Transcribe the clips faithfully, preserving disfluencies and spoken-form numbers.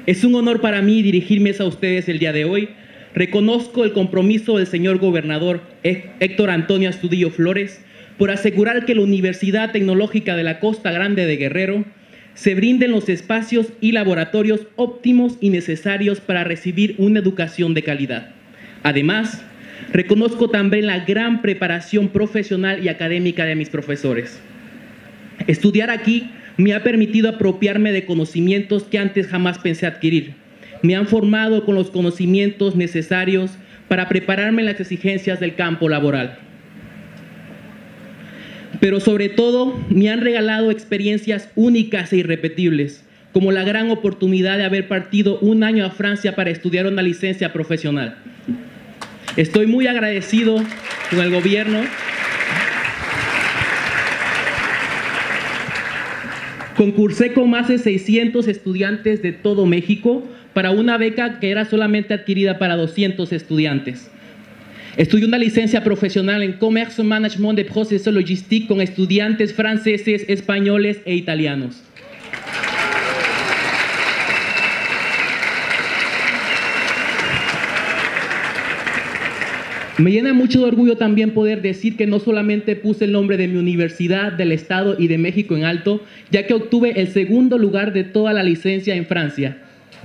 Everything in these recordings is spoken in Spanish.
Es un honor para mí dirigirme a ustedes el día de hoy. Reconozco el compromiso del señor gobernador Héctor Antonio Astudillo Flores por asegurar que la Universidad Tecnológica de la Costa Grande de Guerrero se brinden los espacios y laboratorios óptimos y necesarios para recibir una educación de calidad. Además, reconozco también la gran preparación profesional y académica de mis profesores. Estudiar aquí me ha permitido apropiarme de conocimientos que antes jamás pensé adquirir. Me han formado con los conocimientos necesarios para prepararme en las exigencias del campo laboral. Pero sobre todo, me han regalado experiencias únicas e irrepetibles, como la gran oportunidad de haber partido un año a Francia para estudiar una licencia profesional. Estoy muy agradecido con el gobierno. Concursé con más de seiscientos estudiantes de todo México para una beca que era solamente adquirida para doscientos estudiantes. Estudié una licencia profesional en Commerce Management de Procesos Logistique con estudiantes franceses, españoles e italianos. Me llena mucho de orgullo también poder decir que no solamente puse el nombre de mi universidad, del Estado y de México en alto, ya que obtuve el segundo lugar de toda la licencia en Francia.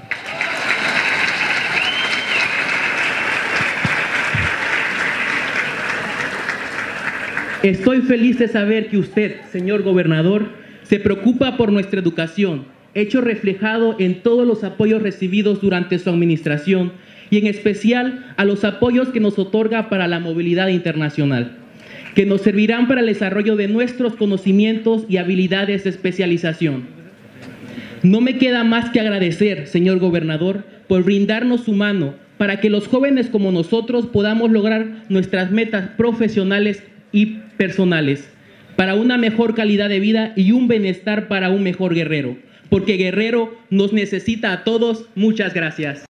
Estoy feliz de saber que usted, señor gobernador, se preocupa por nuestra educación, hecho reflejado en todos los apoyos recibidos durante su administración y en especial a los apoyos que nos otorga para la movilidad internacional, que nos servirán para el desarrollo de nuestros conocimientos y habilidades de especialización. No me queda más que agradecer, señor gobernador, por brindarnos su mano para que los jóvenes como nosotros podamos lograr nuestras metas profesionales y personales, para una mejor calidad de vida y un bienestar para un mejor Guerrero, porque Guerrero nos necesita a todos. Muchas gracias.